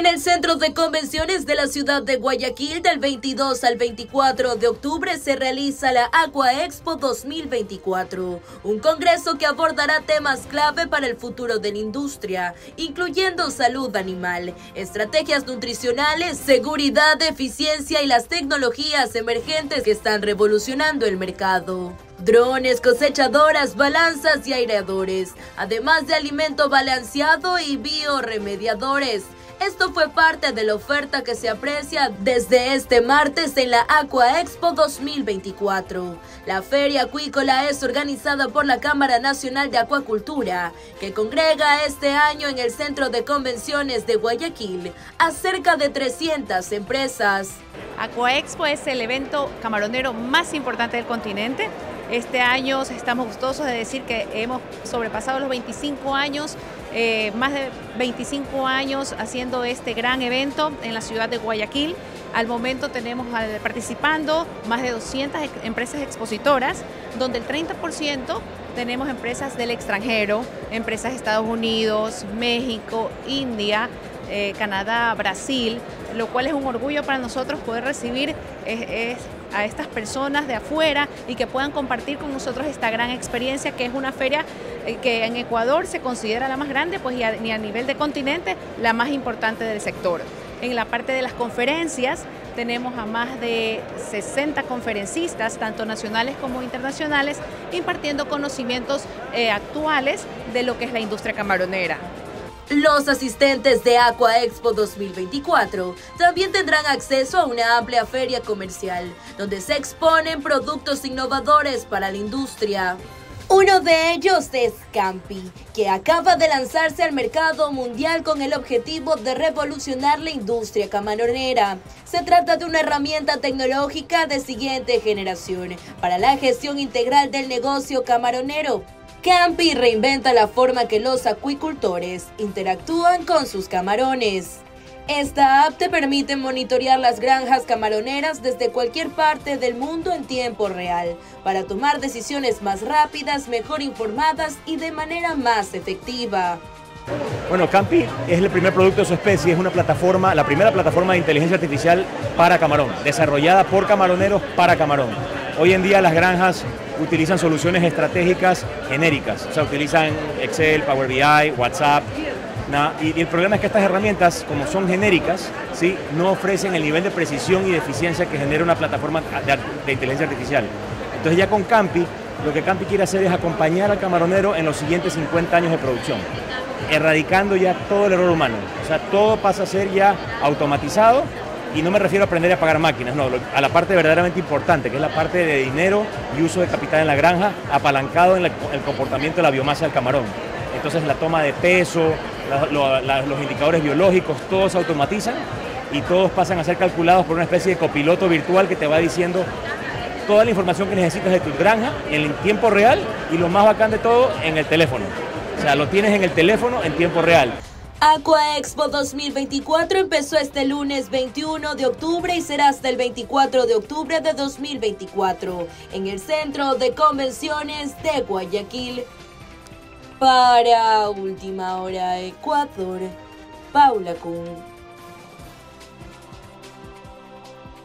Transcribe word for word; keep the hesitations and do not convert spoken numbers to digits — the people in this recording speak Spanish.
En el Centro de Convenciones de la ciudad de Guayaquil, del veintidós al veinticuatro de octubre, se realiza la Aqua Expo dos mil veinticuatro, un congreso que abordará temas clave para el futuro de la industria, incluyendo salud animal, estrategias nutricionales, seguridad, eficiencia y las tecnologías emergentes que están revolucionando el mercado. Drones, cosechadoras, balanzas y aireadores, además de alimento balanceado y bioremediadores. Esto fue parte de la oferta que se aprecia desde este martes en la Aqua Expo dos mil veinticuatro. La feria acuícola es organizada por la Cámara Nacional de Acuacultura, que congrega este año en el Centro de Convenciones de Guayaquil a cerca de trescientas empresas. Aqua Expo es el evento camaronero más importante del continente. Este año estamos gustosos de decir que hemos sobrepasado los veinticinco años, eh, más de veinticinco años haciendo este gran evento en la ciudad de Guayaquil. Al momento tenemos participando más de doscientas empresas expositoras, donde el treinta por ciento tenemos empresas del extranjero, empresas de Estados Unidos, México, India, eh, Canadá, Brasil, lo cual es un orgullo para nosotros poder recibir eh, eh, a estas personas de afuera y que puedan compartir con nosotros esta gran experiencia, que es una feria eh, que en Ecuador se considera la más grande, pues y a, y a nivel de continente la más importante del sector. En la parte de las conferencias tenemos a más de sesenta conferencistas, tanto nacionales como internacionales, impartiendo conocimientos eh, actuales de lo que es la industria camaronera. Los asistentes de Aqua Expo dos mil veinticuatro también tendrán acceso a una amplia feria comercial, donde se exponen productos innovadores para la industria. Uno de ellos es Campi, que acaba de lanzarse al mercado mundial con el objetivo de revolucionar la industria camaronera. Se trata de una herramienta tecnológica de siguiente generación para la gestión integral del negocio camaronero. Campi reinventa la forma que los acuicultores interactúan con sus camarones. Esta app te permite monitorear las granjas camaroneras desde cualquier parte del mundo en tiempo real, para tomar decisiones más rápidas, mejor informadas y de manera más efectiva. Bueno, Campi es el primer producto de su especie, es una plataforma, la primera plataforma de inteligencia artificial para camarón, desarrollada por camaroneros para camarón. Hoy en día las granjas utilizan soluciones estratégicas genéricas, o sea, utilizan Excel, Power B I, WhatsApp, ¿no? y, y el problema es que estas herramientas, como son genéricas, ¿sí?, no ofrecen el nivel de precisión y de eficiencia que genera una plataforma de, de inteligencia artificial. Entonces ya con Campi, lo que Campi quiere hacer es acompañar al camaronero en los siguientes cincuenta años de producción, erradicando ya todo el error humano, o sea, todo pasa a ser ya automatizado. Y no me refiero a aprender a pagar máquinas, no, a la parte verdaderamente importante, que es la parte de dinero y uso de capital en la granja, apalancado en la, el comportamiento de la biomasa del camarón. Entonces la toma de peso, la, lo, la, los indicadores biológicos, todos se automatizan y todos pasan a ser calculados por una especie de copiloto virtual que te va diciendo toda la información que necesitas de tu granja en tiempo real y lo más bacán de todo, en el teléfono. O sea, lo tienes en el teléfono en tiempo real. Aqua Expo dos mil veinticuatro empezó este lunes veintiuno de octubre y será hasta el veinticuatro de octubre de dos mil veinticuatro en el Centro de Convenciones de Guayaquil. Para Última Hora Ecuador, Paula Kun.